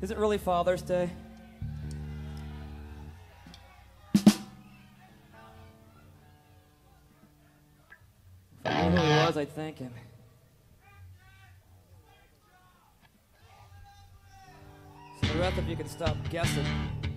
Is it really Father's Day? If I knew who he was, I'd thank him. So the rest of you can stop guessing.